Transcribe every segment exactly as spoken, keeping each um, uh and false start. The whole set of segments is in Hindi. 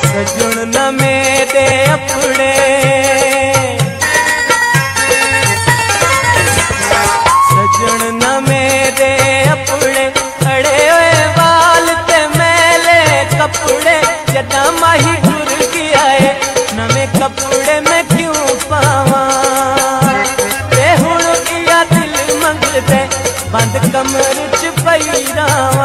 सजन न मेरे अपने, सजन न मेरे अपने, अड़े हुए बाल ते मैले कपड़े, जदा माही उड़ गया है नवे कपड़े में क्यों पावा, ते हुण किया दिल मंगदे बंद कमर च पई रावा।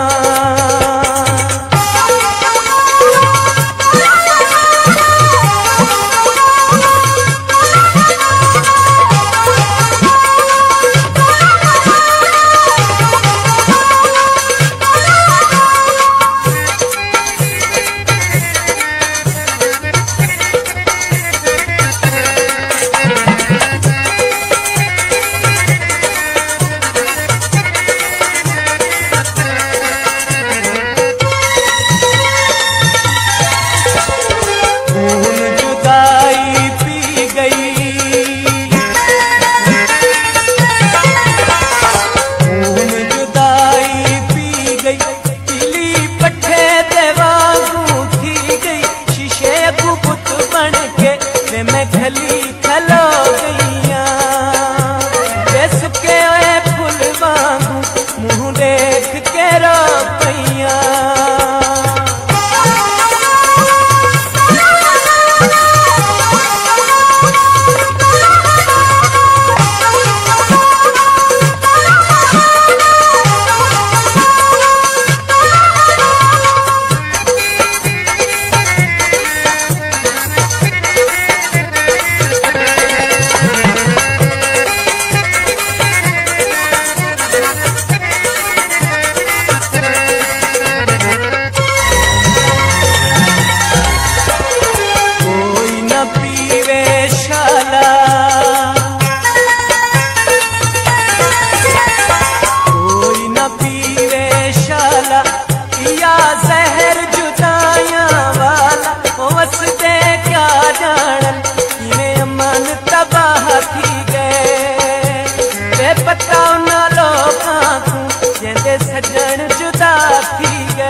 सजन जुदा थी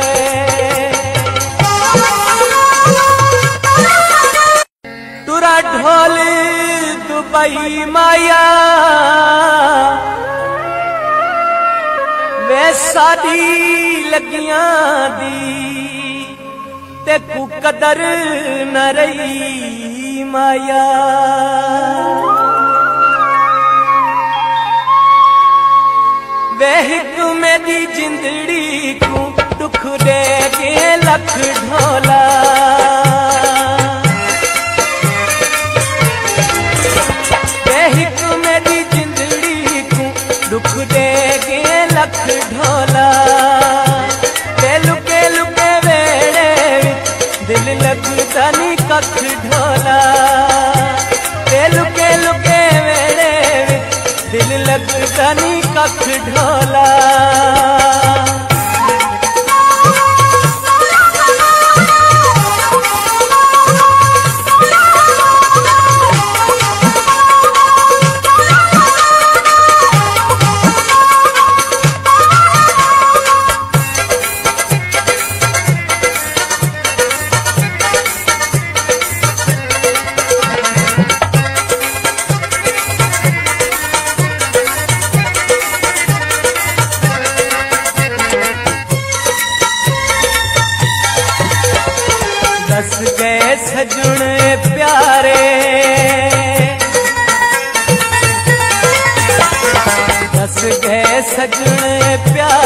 गए, तुरा ढोल दुबई माया वे साडी लगियां दी ते कु कदर न रही माया। वेहिक मेरी जिंदड़ी को दुख दे के लख ढोला, वेहिक मेरी जिंदड़ी को दुख दे के लख ढोला, ते लुके लुके वेड़े दिल लगदा नी कख ढोला, ते लुके लुके वेड़े दिल लगदा नी कख ढोला। दस गए सजन प्यारे, दस गए सजन प्यारे,